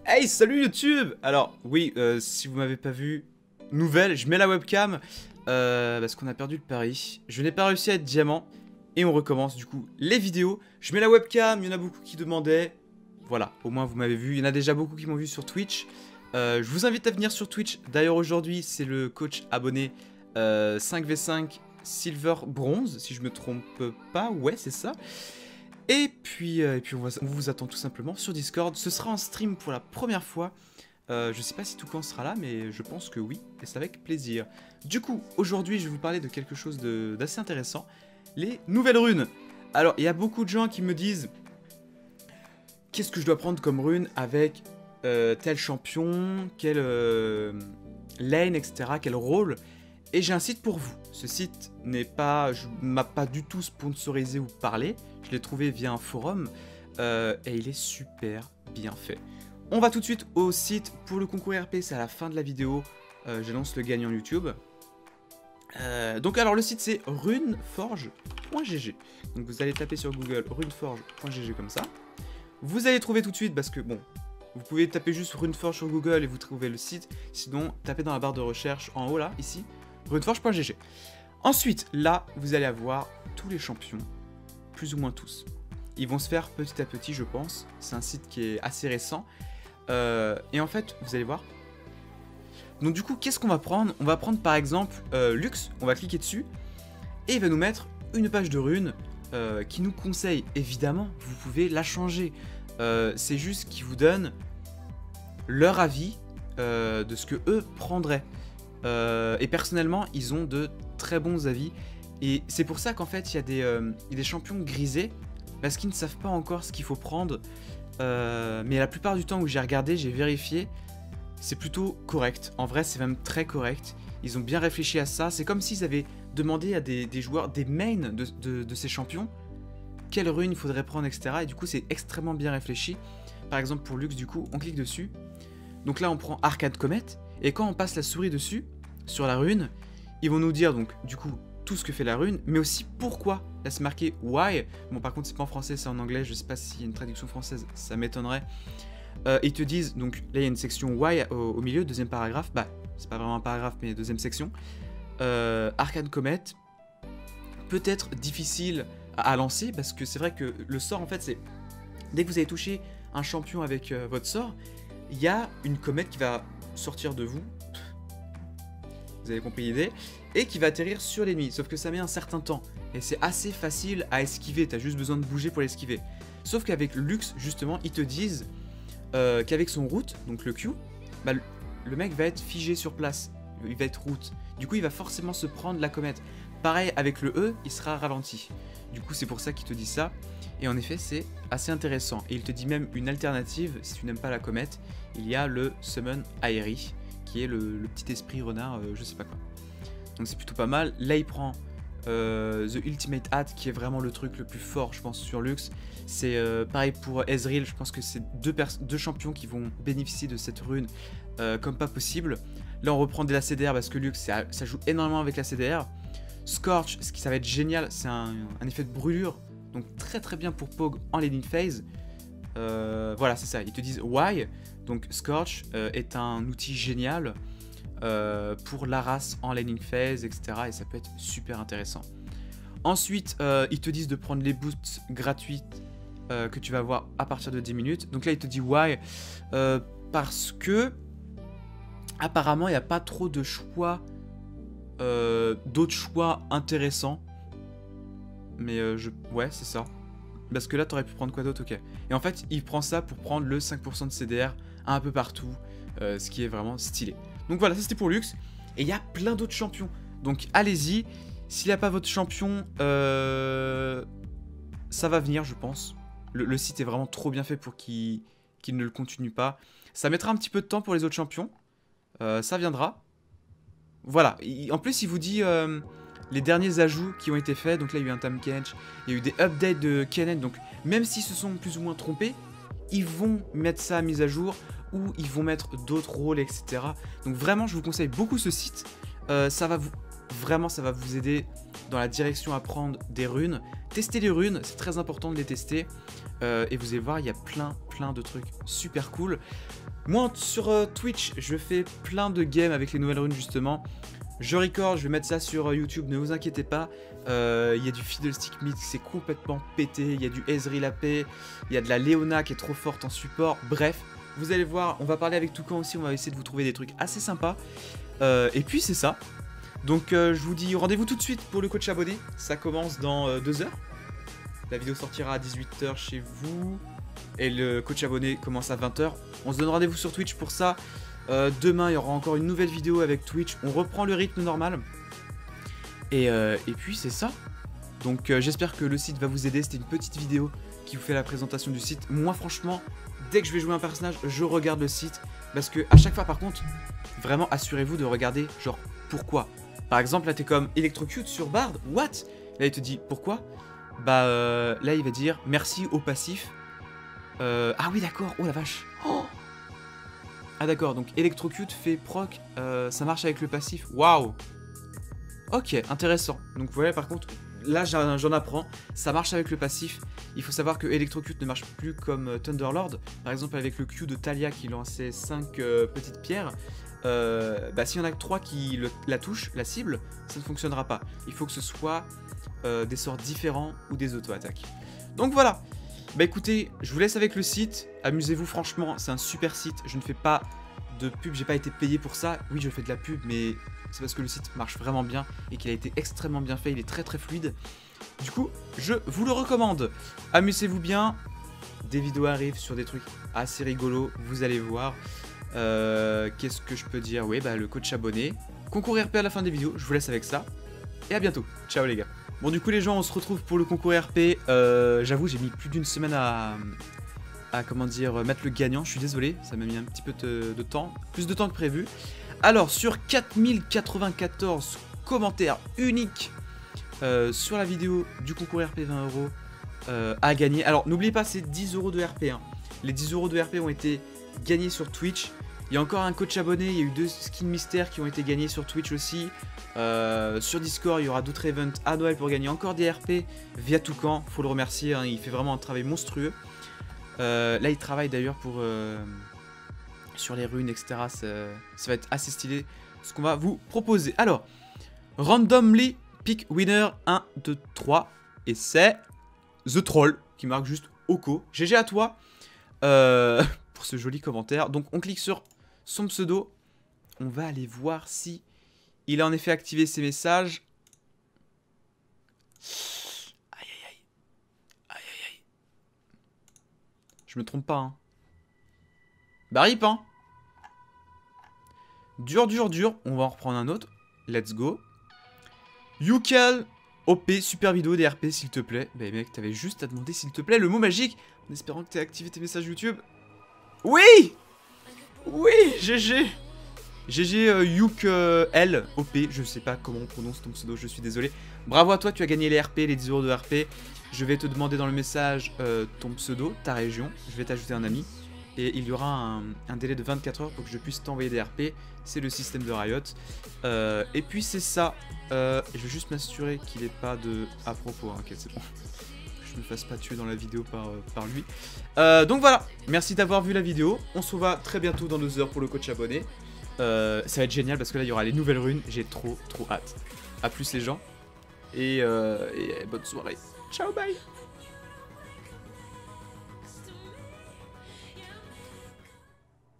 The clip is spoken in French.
Hey, salut YouTube! Alors, oui, si vous m'avez pas vu, nouvelle, je mets la webcam, parce qu'on a perdu le pari. Je n'ai pas réussi à être diamant, et on recommence du coup les vidéos. Je mets la webcam, il y en a beaucoup qui demandaient. Voilà, au moins vous m'avez vu, il y en a déjà beaucoup qui m'ont vu sur Twitch. Je vous invite à venir sur Twitch, d'ailleurs aujourd'hui c'est le coach abonné 5v5 Silver Bronze, si je me trompe pas, ouais c'est ça. Et puis on vous attend tout simplement sur Discord. Ce sera en stream pour la première fois. Je sais pas si Toucan sera là, mais je pense que oui, et c'est avec plaisir. Du coup, aujourd'hui, je vais vous parler de quelque chose d'assez intéressant. Les nouvelles runes. Alors, il y a beaucoup de gens qui me disent qu'est-ce que je dois prendre comme rune avec tel champion, quel lane, etc., quel rôle. Et j'ai un site pour vous. Ce site m'a pas du tout sponsorisé ou parlé. Je l'ai trouvé via un forum et il est super bien fait. On va tout de suite au site pour le concours RP, c'est à la fin de la vidéo. J'annonce le gagnant YouTube. Donc alors le site c'est runeforge.gg. Donc vous allez taper sur Google runeforge.gg comme ça. Vous allez trouver tout de suite parce que bon, vous pouvez taper juste runeforge sur Google et vous trouvez le site. Sinon, tapez dans la barre de recherche en haut là, ici, runeforge.gg. Ensuite, là, vous allez avoir tous les champions, plus ou moins tous. Ils vont se faire petit à petit, je pense. C'est un site qui est assez récent. Et en fait, vous allez voir. Donc du coup, qu'est-ce qu'on va prendre? On va prendre par exemple Lux, on va cliquer dessus. Et il va nous mettre une page de runes qui nous conseille. Évidemment, vous pouvez la changer. C'est juste qu'ils vous donnent leur avis de ce que eux prendraient. Et personnellement, ils ont de très bons avis. Et c'est pour ça qu'en fait, il y a des champions grisés, parce qu'ils ne savent pas encore ce qu'il faut prendre. Mais la plupart du temps où j'ai regardé, j'ai vérifié, c'est plutôt correct. En vrai, c'est même très correct. Ils ont bien réfléchi à ça. C'est comme s'ils avaient demandé à des joueurs, des mains de ces champions, quelle rune il faudrait prendre, etc. Et du coup, c'est extrêmement bien réfléchi. Par exemple, pour Lux, du coup, on clique dessus. Donc là, on prend Arcade Comet. Et quand on passe la souris dessus, sur la rune, ils vont nous dire, donc, du coup, tout ce que fait la rune, mais aussi pourquoi. Là, c'est marqué Why. Bon, par contre, c'est pas en français, c'est en anglais. Je sais pas s'il y a une traduction française, ça m'étonnerait. Ils te disent, donc, là, il y a une section Why au milieu, deuxième paragraphe. Bah, c'est pas vraiment un paragraphe, mais deuxième section. Arcade Comet, peut-être difficile à lancer, parce que c'est vrai que le sort, en fait, c'est dès que vous avez touché un champion avec votre sort, il y a une comète qui va sortir de vous, vous avez compris l'idée, et qui va atterrir sur l'ennemi, sauf que ça met un certain temps, et c'est assez facile à esquiver, t'as juste besoin de bouger pour l'esquiver. Sauf qu'avec Lux, justement, ils te disent qu'avec son route, donc le Q, bah, le mec va être figé sur place, il va être route, du coup il va forcément se prendre la comète. Pareil, avec le E, il sera ralenti. Du coup, c'est pour ça qu'il te dit ça. Et en effet, c'est assez intéressant. Et il te dit même une alternative, si tu n'aimes pas la comète, il y a le Summon Aerie, qui est le petit esprit renard, je sais pas quoi. Donc c'est plutôt pas mal. Là, il prend The Ultimate Hat, qui est vraiment le truc le plus fort, je pense, sur Lux. C'est pareil pour Ezreal, je pense que c'est deux champions qui vont bénéficier de cette rune comme pas possible. Là, on reprend de la CDR, parce que Lux, ça joue énormément avec la CDR. Scorch, ce qui ça va être génial, c'est un effet de brûlure, donc très très bien pour Pog en laning phase. Voilà, c'est ça, ils te disent why. Donc Scorch est un outil génial pour la race en laning phase, etc. Et ça peut être super intéressant. Ensuite, ils te disent de prendre les boosts gratuites que tu vas avoir à partir de 10 minutes. Donc là, il te dit why, parce que apparemment, il n'y a pas trop de choix. D'autres choix intéressants, mais ouais, c'est ça, parce que là t'aurais pu prendre quoi d'autre. Ok, et en fait il prend ça pour prendre le 5% de CDR un peu partout, ce qui est vraiment stylé. Donc voilà, ça c'était pour Lux, et il y a plein d'autres champions, donc allez-y. S'il n'y a pas votre champion, ça va venir, je pense. Le site est vraiment trop bien fait pour qu'il ne le continue pas. Ça mettra un petit peu de temps pour les autres champions, ça viendra. Voilà, en plus il vous dit les derniers ajouts qui ont été faits. Donc là il y a eu un Tahm Kench, il y a eu des updates de Kennen. Donc même s'ils se sont plus ou moins trompés, ils vont mettre ça à mise à jour, ou ils vont mettre d'autres rôles, etc. Donc vraiment je vous conseille beaucoup ce site. Ça va vous Vraiment, ça va vous aider dans la direction à prendre des runes. Testez les runes, c'est très important de les tester. Et vous allez voir, il y a plein de trucs super cool. Moi, sur Twitch, je fais plein de games avec les nouvelles runes, justement. Je record, je vais mettre ça sur YouTube, ne vous inquiétez pas. Il y a du Fiddlestick Mid qui s'est complètement pété. Il y a du Ezreal AP. Il y a de la Leona qui est trop forte en support. Bref, vous allez voir, on va parler avec Toucan aussi. On va essayer de vous trouver des trucs assez sympas. Et puis, c'est ça. Donc, je vous dis rendez-vous tout de suite pour le coach abonné. Ça commence dans 2 heures. La vidéo sortira à 18 h chez vous. Et le coach abonné commence à 20 h. On se donne rendez-vous sur Twitch pour ça. Demain, il y aura encore une nouvelle vidéo avec Twitch. On reprend le rythme normal. Et puis, c'est ça. Donc, j'espère que le site va vous aider. C'était une petite vidéo qui vous fait la présentation du site. Moi, franchement, dès que je vais jouer un personnage, je regarde le site. Parce que à chaque fois, par contre, vraiment, assurez-vous de regarder, genre, pourquoi. Par exemple, là, t'es comme Electrocute sur Bard. What? Là, il te dit, pourquoi? Bah, là, il va dire, merci au passif. Ah oui, d'accord. Oh, la vache. Oh, ah d'accord, donc Electrocute fait proc, ça marche avec le passif. Waouh. Ok, intéressant. Donc voilà, par contre, là j'en apprends. Ça marche avec le passif. Il faut savoir que Electrocute ne marche plus comme Thunderlord. Par exemple, avec le Q de Talia qui lançait 5 petites pierres. Bah s'il y en a que 3 qui la touchent, la cible, ça ne fonctionnera pas. Il faut que ce soit des sorts différents ou des auto-attaques. Donc voilà. Bah écoutez, je vous laisse avec le site. Amusez-vous, franchement, c'est un super site. Je ne fais pas de pub, j'ai pas été payé pour ça. Oui, je fais de la pub, mais c'est parce que le site marche vraiment bien et qu'il a été extrêmement bien fait. Il est très fluide. Du coup, je vous le recommande. Amusez-vous bien. Des vidéos arrivent sur des trucs assez rigolos, vous allez voir. Qu'est-ce que je peux dire? Oui, bah le coach abonné. Concours RP à la fin des vidéos, je vous laisse avec ça. Et à bientôt. Ciao les gars. Bon, du coup les gens, on se retrouve pour le concours RP. J'avoue, j'ai mis plus d'une semaine à comment dire, mettre le gagnant. Je suis désolé, ça m'a mis un petit peu de temps, plus de temps que prévu. Alors, sur 4094 commentaires uniques sur la vidéo du concours RP 20 € à gagner. Alors, n'oubliez pas, c'est 10 € de RP. Hein. Les 10 € de RP ont été gagnés sur Twitch. Il y a encore un coach abonné, il y a eu 2 skins mystères qui ont été gagnés sur Twitch aussi. Sur Discord, il y aura d'autres events à Noël pour gagner encore des RP via Toucan. Faut le remercier, hein, il fait vraiment un travail monstrueux. Là, il travaille d'ailleurs pour sur les runes, etc. Ça va être assez stylé ce qu'on va vous proposer. Alors, randomly pick winner 1, 2, 3. Et c'est The Troll qui marque juste Oko. GG à toi pour ce joli commentaire. Donc, on clique sur son pseudo. On va aller voir si il a en effet activé ses messages. Aïe, aïe, aïe. Aïe, aïe, aïe. Je me trompe pas, hein. Bah, rip, hein. Dur. On va en reprendre un autre. Let's go. Yukal OP, super vidéo des RP, s'il te plaît. Bah, mec, t'avais juste à demander, s'il te plaît, le mot magique. En espérant que t'aies activé tes messages YouTube. Oui! Oui, GG. GG Yuk L OP, je sais pas comment on prononce ton pseudo, je suis désolé. Bravo à toi, tu as gagné les RP, les 10 € de RP. Je vais te demander dans le message ton pseudo, ta région. Je vais t'ajouter un ami. Et il y aura un délai de 24 heures pour que je puisse t'envoyer des RP. C'est le système de Riot. Et puis c'est ça. Je vais juste m'assurer qu'il n'ait pas de... À propos, hein, ok, c'est bon. Je me fasse pas tuer dans la vidéo par lui. Donc voilà, merci d'avoir vu la vidéo. On se revoit très bientôt dans 2 heures pour le coach abonné. Ça va être génial parce que là il y aura les nouvelles runes. J'ai trop hâte. A plus les gens. Et bonne soirée. Ciao, bye.